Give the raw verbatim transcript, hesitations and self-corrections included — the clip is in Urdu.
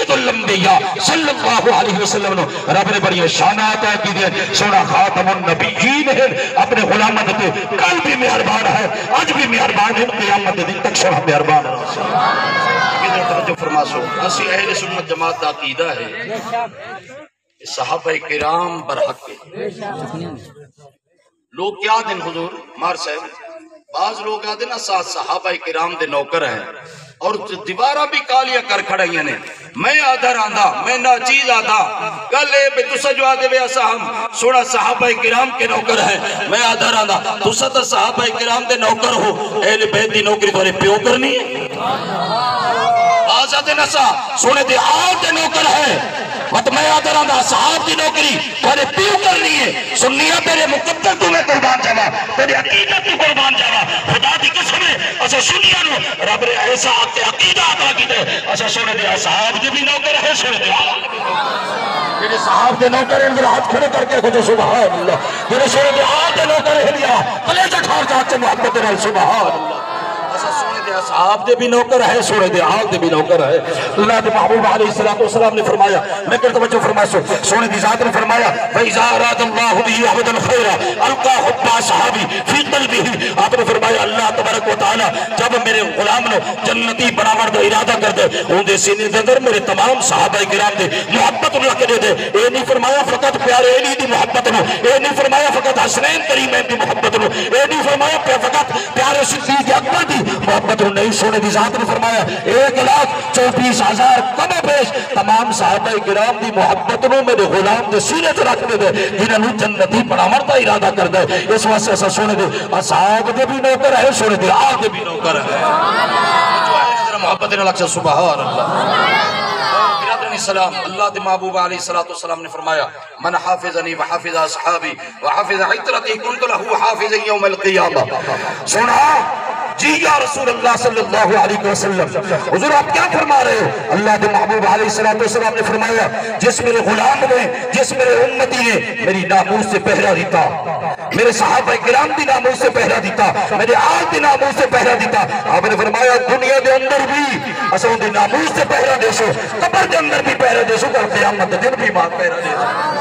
سید الانبیاء صلی اللہ علیہ وسلم نو رب نے بڑی شانات ہے کی دیں سونا خاتم النبیین ہے اپنے غلامت تے کل بھی مہربان ہے آج بھی مہربان ہے قیامت دن تک سونا مہربان ہے ادھر توجہ فرما سو اسی اہل سنت جماعت دا عقیدہ ہے صحابہ کرام برحق کے لوگ کیا دن حضور مار صاحب بعض لوگ آدھے نا صحابہ کرام دے نوکر ہیں اور دیوارہ بھی کالیاں کر کھڑائیاں نے میں آدھا راندہ میں نا چیز آدھا کل اے بے تسا جو آدھے بے ایسا ہم سوڑا صحابہ کرام کے نوکر ہیں میں آدھا راندہ تسا تا صحابہ کرام دے نوکر ہو اہل بیت دی نوکری تو پیو کرنی ہے آزاد نسا سونے دے آل دے نوکر ہے مت میں آدھا راندہ صحاب دی نوکری تو پیو کرنی ہے سنیہ تیرے مقدر تو میں قربان جاوا تیرے عقیدت تو قربان جاوا خدا دی قسم ہے اسا سنیہ نو رب نے ایسا آتے عقیدہ آتا کی دے اسا سونے دے صحاب دی بھی نوکر ہے سونے دے آل میرے صحاب دے نوکر ہیں میرے ہاتھ کھڑے کر کے خود سبحان اللہ میرے سونے دے آل دے نوکر ہے لیا کلے سے کھار جاتے محبت دے سبحان اللہ اسا سونے دے اصحاب دے بھی نوکر ہے سونے دے آل دے بھی نوکر ہے اللہ دے محبوب علیہ السلام نے فرمایا میں کر توجہ فرما سو سونے دی ذات نے فرمایا وَإِذَا أَرَادَ اللَّهُ بِهِ عَبْدًا خَيْرًا أَلْقَى حُبَّ أَصْحَابِهِ فِي قَلْبِهِ آپ نے فرمایا اللہ تبارک و تعالی جب میرے غلام نو جنتی بناور دا ارادہ کر دے اون دے سینے دے اندر میرے تمام صحابہ کرام دے محبت اللہ کے دے اے نہیں فرمایا فقط پیارے علی دی محبت نو اے نہیں فرمایا فقط حسنین کریمین دی محبت نو اے نہیں فرمایا فقط پیارے صدیق اکبر دی محبت نو نہیں سونے دی ذات نے فرمایا ایک لاکھ چوبیس ہزار کم پیش تمام صحابہ کرام دی محبت نو میرے غلام دے سینے تے رکھ دے جنہاں نو جنتی بناور دا ارادہ کر دے اس واسطے اسا سونے دے اصحاب دے بھی نوکر ہے سونے دے آل دے بھی نوکر ہے جو ہے نظر محبت نے لکھ سبحان اللہ السلام اللہ دے محبوب علیہ السلام نے فرمایا من حافظنی وحافظ اصحابی وحافظ عطرتی کنت لہو حافظ یوم القیامہ سنا جی یا رسول اللہ صلی اللہ علیہ وسلم حضور آپ کیا فرما رہے ہو اللہ دے محبوب علیہ السلام نے فرمایا جس میرے غلام نے جس میرے امتی نے میری ناموس سے پہرا دیتا میرے صحابہ کرام دی ناموس سے پہرا دیتا میرے آل دی ناموس سے پہرا دیتا آپ نے فرمایا دنیا دے اندر بھی اساں دی ناموس سے پہرا دے سو قبر دے اندر بھی پہرا دے سو قیامت دن بھی ماں پہرا دے سو